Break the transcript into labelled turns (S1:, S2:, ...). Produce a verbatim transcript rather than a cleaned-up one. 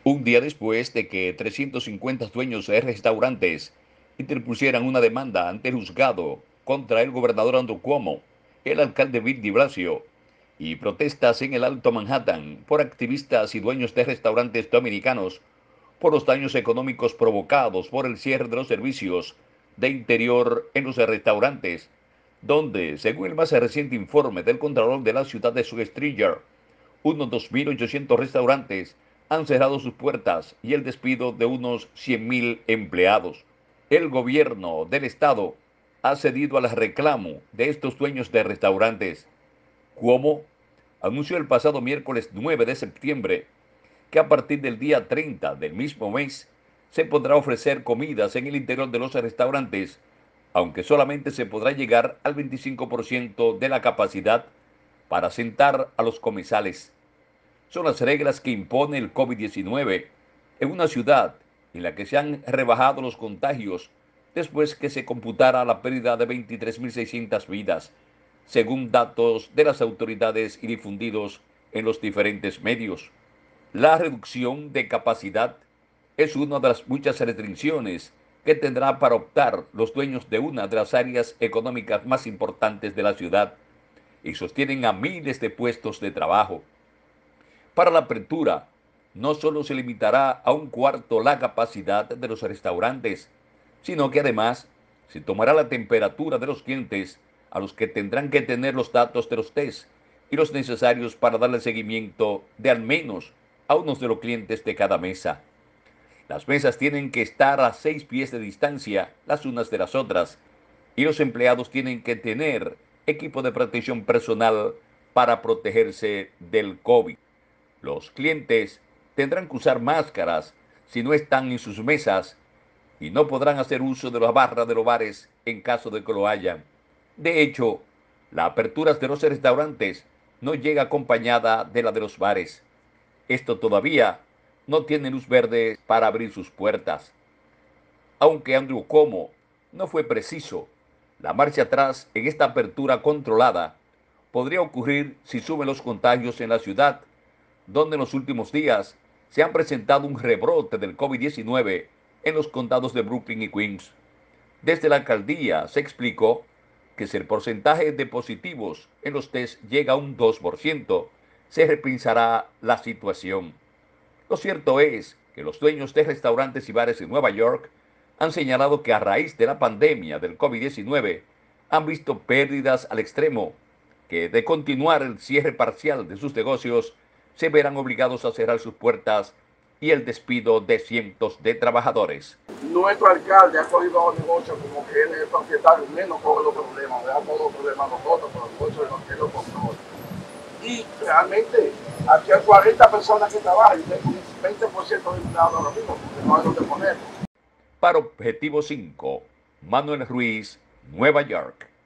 S1: Un día después de que trescientos cincuenta dueños de restaurantes interpusieran una demanda ante el juzgado contra el gobernador Andrew Cuomo, el alcalde Bill de Blasio y protestas en el Alto Manhattan por activistas y dueños de restaurantes dominicanos por los daños económicos provocados por el cierre de los servicios de interior en los restaurantes, donde, según el más reciente informe del Contralor de la ciudad de South Stringer, unos dos mil ochocientos restaurantes han cerrado sus puertas y el despido de unos cien mil empleados. El gobierno del estado ha cedido al reclamo de estos dueños de restaurantes. Cuomo anunció el pasado miércoles nueve de septiembre que a partir del día treinta del mismo mes se podrá ofrecer comidas en el interior de los restaurantes, aunque solamente se podrá llegar al veinticinco por ciento de la capacidad para sentar a los comensales. Son las reglas que impone el COVID diecinueve en una ciudad en la que se han rebajado los contagios después que se computara la pérdida de veintitrés mil seiscientas vidas, según datos de las autoridades y difundidos en los diferentes medios. La reducción de capacidad es una de las muchas restricciones que tendrán para optar los dueños de una de las áreas económicas más importantes de la ciudad y sostienen a miles de puestos de trabajo. Para la apertura, no solo se limitará a un cuarto la capacidad de los restaurantes, sino que además se tomará la temperatura de los clientes a los que tendrán que tener los datos de los test y los necesarios para darle seguimiento de al menos a unos de los clientes de cada mesa. Las mesas tienen que estar a seis pies de distancia las unas de las otras y los empleados tienen que tener equipo de protección personal para protegerse del COVID. Los clientes tendrán que usar máscaras si no están en sus mesas y no podrán hacer uso de la barra de los bares en caso de que lo hayan. De hecho, la apertura de los restaurantes no llega acompañada de la de los bares. Esto todavía no tiene luz verde para abrir sus puertas. Aunque Andrew Cuomo no fue preciso, la marcha atrás en esta apertura controlada podría ocurrir si suben los contagios en la ciudad, donde en los últimos días se han presentado un rebrote del COVID diecinueve en los condados de Brooklyn y Queens. Desde la alcaldía se explicó que si el porcentaje de positivos en los test llega a un dos por ciento, se repensará la situación. Lo cierto es que los dueños de restaurantes y bares en Nueva York han señalado que a raíz de la pandemia del COVID diecinueve han visto pérdidas al extremo, que de continuar el cierre parcial de sus negocios se verán obligados a cerrar sus puertas y el despido de cientos de trabajadores.
S2: Nuestro alcalde ha cogido los negocios como que él es el propietario, menos coge los problemas, deja todos los problemas a nosotros, pero el negocio es lo que él lo controla. Y realmente aquí hay cuarenta personas que trabajan y tengo un veinte por ciento de empleados ahora mismo, porque no hay donde ponerlo.
S1: Para Objetivo cinco, Manuel Ruiz, Nueva York.